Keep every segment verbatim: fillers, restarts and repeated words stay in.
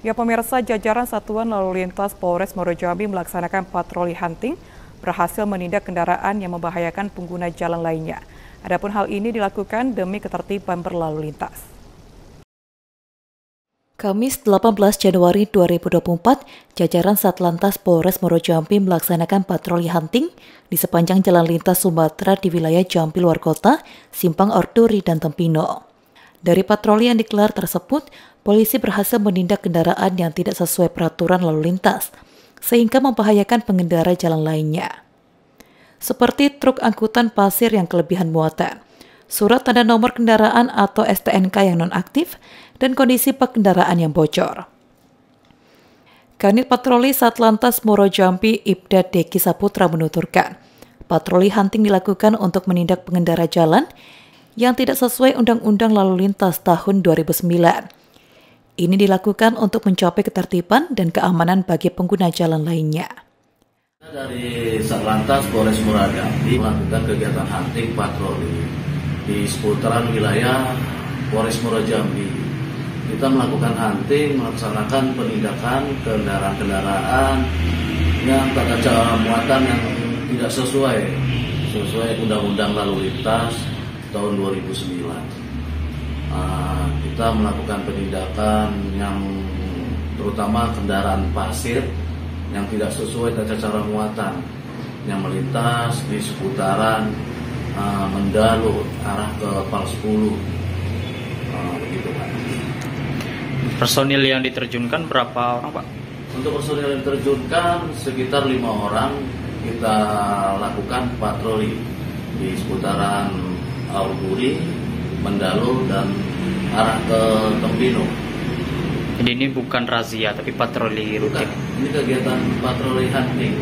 Ya pemirsa, jajaran Satuan Lalu Lintas Polres Muarajambi melaksanakan patroli hunting berhasil menindak kendaraan yang membahayakan pengguna jalan lainnya. Adapun hal ini dilakukan demi ketertiban berlalu lintas. Kamis delapan belas Januari dua ribu dua puluh empat, jajaran Satlantas Polres Muarajambi melaksanakan patroli hunting di sepanjang jalan lintas Sumatera di wilayah Jambi luar kota, Simpang Orduri dan Tempino. Dari patroli yang digelar tersebut, polisi berhasil menindak kendaraan yang tidak sesuai peraturan lalu lintas, sehingga membahayakan pengendara jalan lainnya. Seperti truk angkutan pasir yang kelebihan muatan, surat tanda nomor kendaraan atau S T N K yang nonaktif, dan kondisi bak kendaraan yang bocor. Kanit Patroli Satlantas Muarajambi Ibda Deki Saputra menuturkan, patroli hunting dilakukan untuk menindak pengendara jalan yang tidak sesuai Undang-Undang Lalu Lintas tahun dua ribu sembilan. Ini dilakukan untuk mencapai ketertiban dan keamanan bagi pengguna jalan lainnya. Dari Satlantas Polres Muarajambi melakukan kegiatan hunting patroli di seputaran wilayah Polres Muarajambi. Kita melakukan hunting, melaksanakan penindakan kendaraan-kendaraan yang tata muatan yang tidak sesuai sesuai Undang-Undang Lalu Lintas tahun dua ribu sembilan. Uh, kita melakukan penindakan yang terutama kendaraan pasir yang tidak sesuai tata cara muatan yang melintas di seputaran uh, Mendalu arah ke Pal sepuluh. Uh, begitu Pak. Personil yang diterjunkan berapa orang Pak? Untuk personil yang diterjunkan sekitar lima orang. Kita lakukan patroli di seputaran Orduri, Mendalu, dan arah ke Tempino. Jadi ini bukan razia, tapi patroli rutin. Ini kegiatan patroli hunting.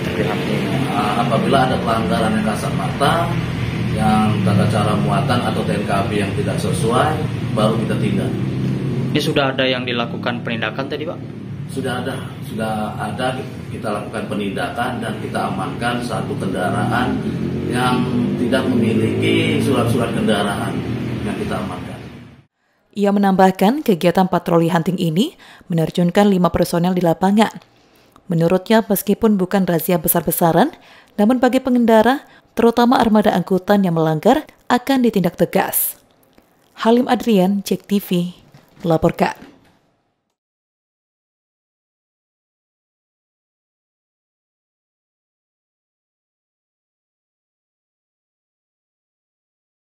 Uh, apabila ada pelanggaran yang kasat mata, yang tata cara muatan atau T N K B yang tidak sesuai, baru kita tindak. Ini sudah ada yang dilakukan penindakan tadi Pak? Sudah ada, sudah ada kita lakukan penindakan dan kita amankan satu kendaraan yang tidak memiliki surat-surat kendaraan yang kita amankan. Ia menambahkan kegiatan patroli hunting ini menerjunkan lima personel di lapangan. Menurutnya meskipun bukan razia besar-besaran, namun bagi pengendara, terutama armada angkutan yang melanggar, akan ditindak tegas. Halim Adrian, Cek T V, melaporkan.